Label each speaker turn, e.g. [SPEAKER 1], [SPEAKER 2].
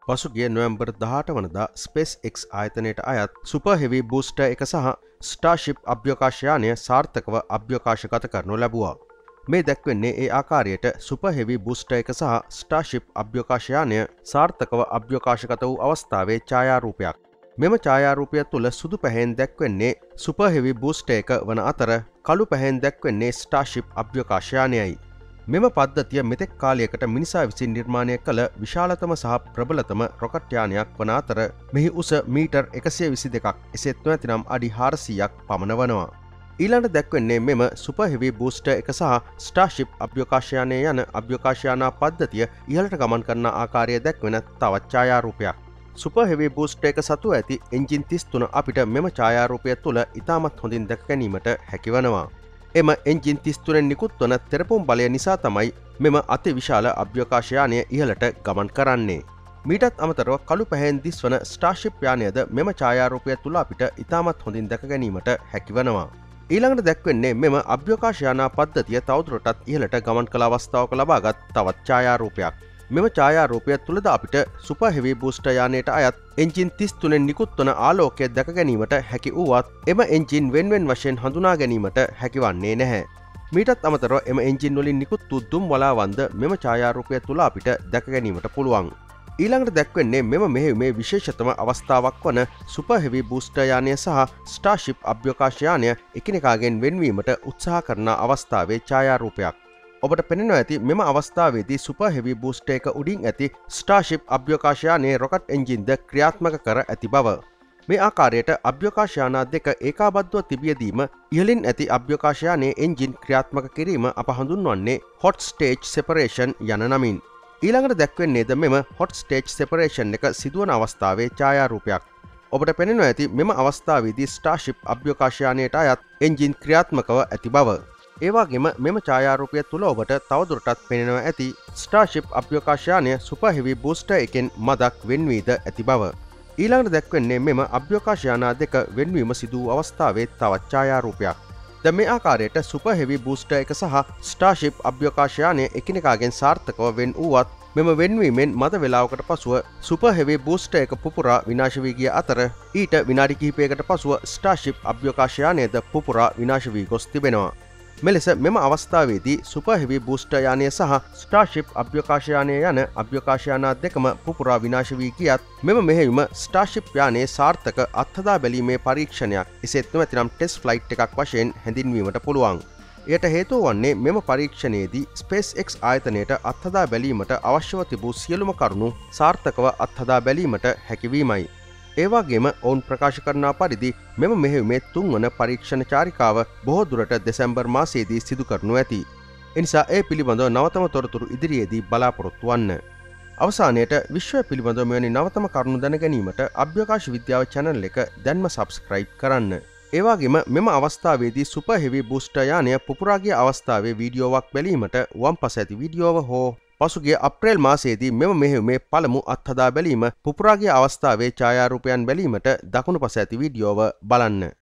[SPEAKER 1] පසුගිය නොවැම්බර් 18 වනදා SpaceX ආයතනයට අයත් super heavy booster එක සහ ස්ටාර්ෂිප් අභ්‍යවකාශ යානය සාර්ථකව අභ්‍යවකාශගත කරනු ලැබුවා. මේ දැක්වෙන්නේ ඒ ආකාරයට සුපර් හෙවි බූස්ටර් එක සහ ස්ටාර්ෂිප් අභ්‍යවකාශ යානය සාර්ථකව අභ්‍යවකාශගත වූ අවස්ථාවේ ඡායාරූපයක්. මෙම ඡායාරූපය තුළ සුදු පැහැයෙන් දැක්වෙන්නේ සුපර් හෙවි බූස්ටර් එක වන අතර කළු පැහැයෙන් දැක්වෙන්නේ ස්ටාර්ෂිප් අභ්‍යවකාශ යානයයි. මෙම පද්ධතිය මෙතෙක් කාලයකට මිනිසා විසින් නිර්මාණය කළ විශාලතම සහ ප්‍රබලතම රොකට් යානයක් වන අතර මෙහි උස මීටර් 122ක් එසේත් නොඇතිනම් අඩි 400ක් පමණ වනවා. ඊළඟට දැක්වෙන්නේ මෙම සුපර් හෙවි බූස්ටර් එක සහ ස්ටාර්ෂිප් අභ්‍යවකාශ යානය යන අභ්‍යවකාශ යානා පද්ධතිය ඉහළට ගමන් කරන ආකාරය දැක්වෙන තවත් ඡායාරූපයක්. සුපර් හෙවි බූස්ටර් එක සතු ඇති එන්ජින් 33 අපිට මෙම ඡායාරූපය තුළ ඉතාමත් හොඳින් දැක ගැනීමට හැකිවනවා. එම එන්ජින් 33 නිකුත් වන තෙරපුම් බලය නිසා තමයි මෙම අති විශාල අභ්‍යවකාශ යානය ඉහළට ගමන් කරන්නේ. මීටත් අමතරව කළු පැහැයෙන් දිස්වන ස්ටාර්ෂිප් යානයද මෙම ඡායාරූපය තුළ අපිට ඉතාමත් හොඳින් දැක ගැනීමට හැකිවනවා. ඊළඟට දැක්වෙන්නේ මෙම අභ්‍යවකාශ යානා පද්ධතිය තවදුරටත් ඉහළට ගමන් කළ අවස්ථාවක ලබාගත් තවත් ඡායාරූපයක්. මෙම ඡායාරූපය තුළද අපිට සුපර් හෙවි බූස්ටර් යානයට අයත් එන්ජින් 33 නිකුත් වන ආලෝකය දැක ගැනීමට හැකි වුවත් එම එන්ජින් වෙන්වෙන් වශයෙන් හඳුනා ගැනීමට හැකිවන්නේ නැහැ. මීටත් අමතරව එම එන්ජින් වලින් නිකුත් වූ දුම් වලාවන්ද මෙම ඡායාරූපය තුළ අපිට දැක ගැනීමට පුළුවන්. ඊළඟට දැක්වෙන්නේ මෙම මෙහෙයුමේ විශේෂතම අවස්ථාවක් වන සුපර් හෙවි බූස්ටර් යානය සහ ස්ටාර්ෂිප් අභ්‍යවකාශ යානය එකිනෙකාගෙන් වෙන්වීමට උත්සාහ කරන අවස්ථාවේ ඡායාරූපයක්. ඔබට පෙනෙනවා ඇති මෙම අවස්ථාවේදී සුපර් හෙවි බූස්ටර් එක උඩින් ඇති ස්ටාර්ෂිප් අභ්‍යවකාශ යානයේ රොකට් එන්ජින්ද ක්‍රියාත්මක කර ඇති බව. මේ ආකාරයට අභ්‍යවකාශ යානා දෙක ඒකාබද්ධව තිබියදීම ඉහළින් ඇති අභ්‍යවකාශ යානයේ එන්ජින් ක්‍රියාත්මක කිරීම අප හඳුන්වන්නේ hot stage separation යන නමින්. ඊළඟට දැක්වෙන්නේද මෙම hot stage separation එක සිදුවන අවස්ථාවේ ඡායාරූපයක්. ඔබට පෙනෙනවා ඇති මෙම අවස්ථාවේදී ස්ටාර්ෂිප් අභ්‍යවකාශ යානයට අයත් එන්ජින් ක්‍රියාත්මකව ඇති බව. ඒවාගේම මෙම ඡායාරූපය තුළ ඔබට තවදුරටත් පෙනෙනවා ඇති ස්ටාර්ෂිප් අභ්‍යවකාශ යානය සුපර් හෙවි බූස්ටර් එකෙන් මදක් වෙන්වීද ඇති බව. ඊළඟට දැක්වෙන්නේ මෙම අභ්‍යවකාශ යානා දෙක වෙන්වීම සිදු වූ අවස්ථාවේ තවත් ඡායාරූපයක්. දැන් මේ ආකාරයට සුපර් හෙවි බූස්ටර් එක සහ ස්ටාර්ෂිප් අභ්‍යවකාශ යානය එකිනෙකාගෙන් සාර්ථකව වෙන් වූවත් මෙම වෙන්වීමෙන් මද වේලාවකට පසුව සුපර් හෙවි බූස්ටර් එක පුපුරා විනාශ වී ගිය අතර ඊට විනාඩි කිහිපයකට පසුව ස්ටාර්ෂිප් අභ්‍යවකාශ යානයද පුපුරා විනාශ වී ගොස් තිබෙනවා. මෙලෙස මෙම අවස්ථාවේදී සුපර් හෙවි බූස්ටර් යානය සහ ස්ටාර්ෂිප් අභ්‍යවකාශ යානය යන අභ්‍යවකාශ යානා දෙකම පුපුරා විනාශ වී ගියත් මෙම මෙහෙයුම ස්ටාර්ෂිප් යානයේ සාර්ථක අත්හදා බැලීමේ පරීක්ෂණයක් එසේත් නොමැතිනම් ටෙස්ට් ෆ්ලයිට් එකක් වශයෙන් හැඳින්වීමට පුළුවන්. එයට හේතුව වන්නේ මෙම පරීක්ෂණයේදී SpaceX ආයතනයට අත්හදා බැලීමට අවශ්‍යව තිබූ සියලුම කරුණු සාර්ථකව අත්හදා බැලීමට හැකිවීමයි. ඒවාගේම ඔවුන් ප්‍රකාශ කරනා පරිදි මෙම මෙහෙයුමේ තුන්වන පරීක්ෂණ චාරිකාව බොහෝ දුරට දෙසැම්බර් මාසයේදී සිදු කරනු ඇති. එනිසා ඒ පිළිබඳව නවතම තොරතුරු ඉදිරියේදී බලාපොරොත්තු වන්න. අවසානයට විශ්වය පිළිබඳව මෙවැනි නවතම කරුණු දැන ගැනීමට අභ්‍යවකාශ විද්‍යාව channel එක දැන්ම subscribe කරන්න. ඒවාගේම මෙම අවස්ථාවේදී සුපර් හෙවි බූස්ටර් යානය පුපුරා ගිය අවස්ථාවේ වීඩියෝවක් බැලීමට වම් පස ඇති වීඩියෝව හෝ පසුගිය අප්‍රේල් මාසයේදී මෙම මෙහෙයුමේ පළමු අත්හදා බැලීම පුපුරා ගිය අවස්ථාවේ ඡායාරූපයන් බැලීමට දකුණු පස ඇති වීඩියෝව බලන්න.